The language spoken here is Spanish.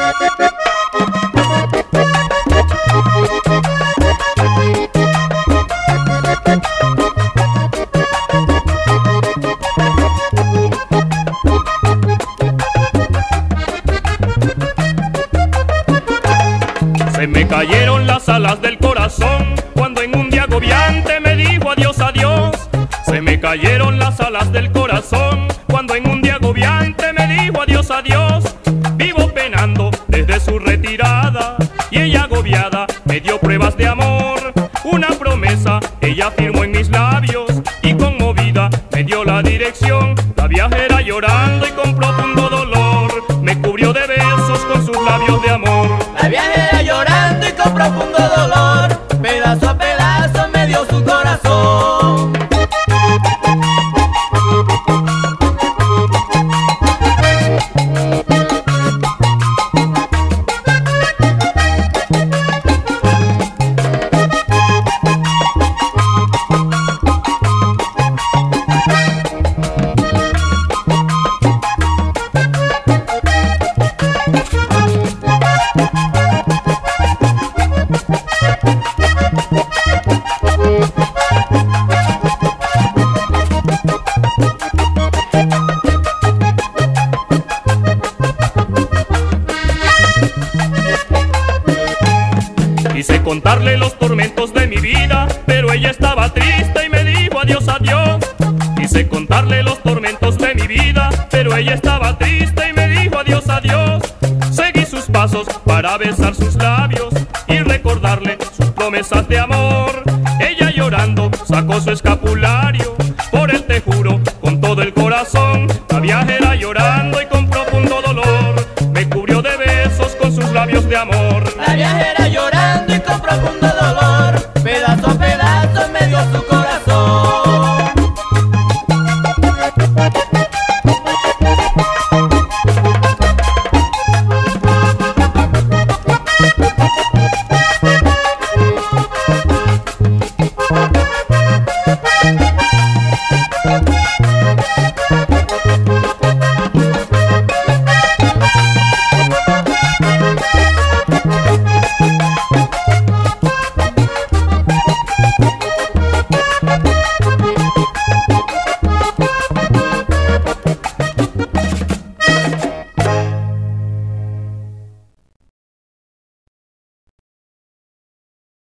Se me cayeron las alas del corazón cuando en un día agobiante me dijo adiós, adiós. Se me cayeron las alas del corazón cuando en un día agobiante me dijo adiós, adiós. Vivo penando desde su retirada y ella agobiada me dio pruebas de amor. Una promesa ella firmó en mis labios y conmovida me dio la dirección. La viajera llorando y con profundo dolor me cubrió de besos con sus labios de amor. La viajera llorando y con profundo dolor, pedazo a pedazo me dio su corazón. Quise contarle los tormentos de mi vida, pero ella estaba triste y me dijo adiós, adiós. Quise contarle los tormentos de mi vida, pero ella estaba triste y me dijo adiós, adiós. Seguí sus pasos para besar sus labios y recordarle sus promesas de amor. Ella llorando sacó su escapulario, por él te juro con todo el corazón. La viajera llorando y con profundo dolor me cubrió de besos con sus labios de amor. La viajera